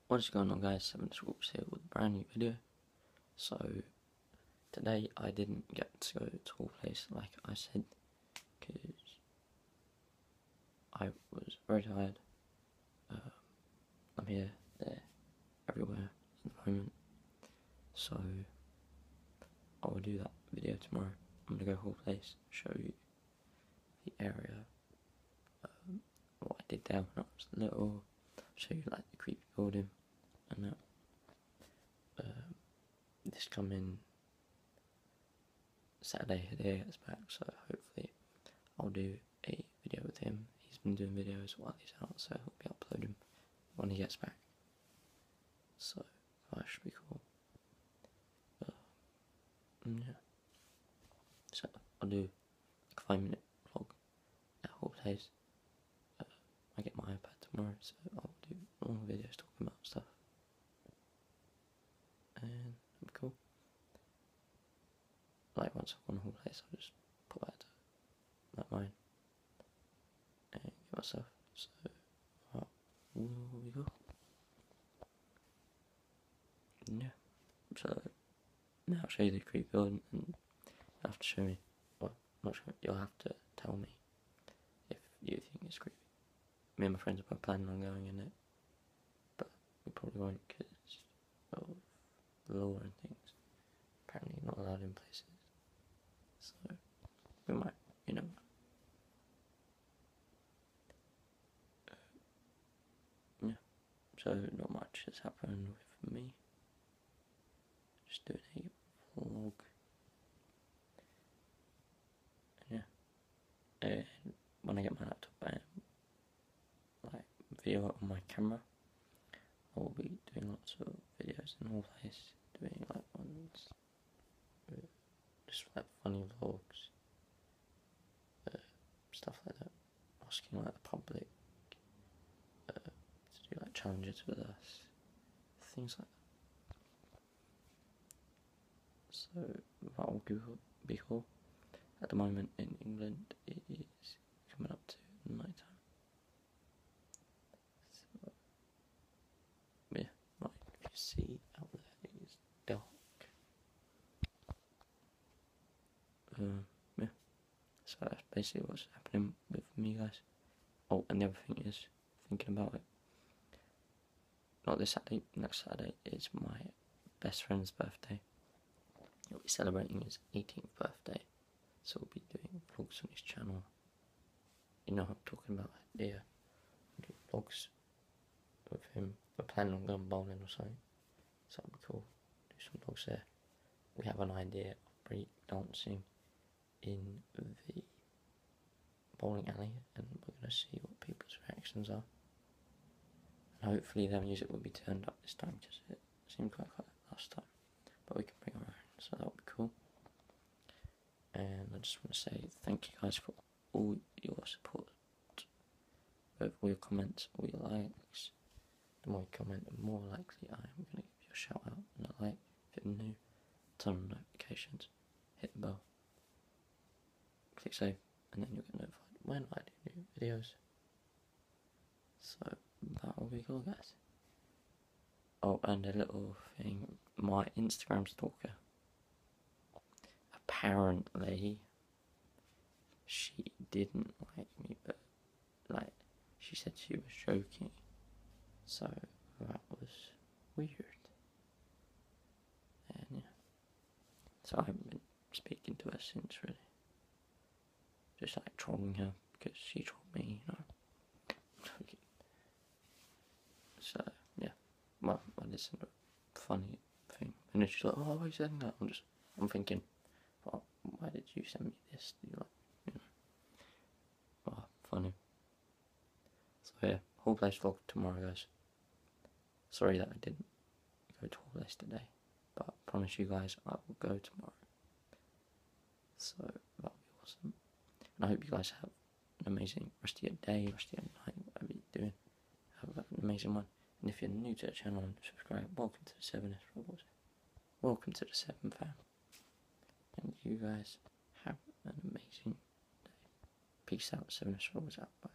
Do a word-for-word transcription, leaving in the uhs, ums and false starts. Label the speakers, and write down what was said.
Speaker 1: What's going on, guys? Seven Scoops here with a brand new video. So today I didn't get to go to all place like I said because I was very tired. Um, I'm here, there, everywhere at the moment. So I will do that video tomorrow. I'm gonna go whole place, show you the area, um, what I did there when I was little, show you like the creepy building. And that uh, this coming Saturday, Hideo gets back, so hopefully I'll do a video with him. He's been doing videos while he's out, so he'll be uploading when he gets back. So that should be cool. Uh, yeah. So I'll do like a five minute vlog at whole place. Uh, I get my iPad tomorrow, so I'll do all the videos talking about stuff. And it'll be cool. Like once I've gone the whole place, I'll just put that to like mine and get myself. So uh, here we go. Yeah. So now I'll show you the creepy building, and you'll have to show me. Well, not sure. You'll have to tell me if you think it's creepy. Me and my friends were planning on going in it, but we probably won't because of the law and things. Apparently not allowed in places. So we might, you know. Uh, yeah. So not much has happened with me. Just doing a vlog. And yeah. And when I get my laptop and like video on my camera, I will be doing lots of videos in all place, doing like ones, uh, just like funny vlogs, uh, stuff like that, asking like the public uh, to do like challenges with us, things like that. So that will be cool. At the moment in England it is coming up to night time. So yeah, like if you see out there it is dark. Um, yeah, so that's basically what's happening with me, guys. Oh, and the other thing is, thinking about it, not this Saturday, next Saturday is my best friend's birthday. He'll be celebrating his eighteenth birthday, so we'll be doing vlogs on his channel. You know what I'm talking about, yeah. Do vlogs with him. We're planning on going bowling or something, so that'll be cool. Do some vlogs there. We have an idea of break dancing in the bowling alley, and we're going to see what people's reactions are, and hopefully their music will be turned up this time because it seemed quite quiet last time, but we can bring our own, so that'll be cool. And I just want to say thank you guys for all your support, with all your comments, all your likes. The more you comment, the more likely I am going to give you a shout out and a like. If you're new, turn on notifications, hit the bell, click save, and then you'll get notified when I do new videos. So that will be cool, guys. Oh, and a little thing, my Instagram stalker, apparently she didn't like me, but like she said she was joking, so that was weird. And yeah, so I haven't been speaking to her since, really. Just like trolling her because she trolled me, you know. So yeah, well, I listened to a funny thing, and then she's like, "Oh, why are you saying that?" I'm just, I'm thinking, well, why did you send me this? You like, you know, oh, funny. So yeah, whole place vlog tomorrow, guys. Sorry that I didn't go to whole place today, but I promise you guys I will go tomorrow. So that'll be awesome. And I hope you guys have an amazing rest of your day, rest of your night, whatever you're doing. Have an amazing one. And if you're new to the channel and subscribe, welcome to the seven S Rebels. Welcome to the seven fam. And you guys have an amazing day. Peace out, seven S Rebels out. Bye.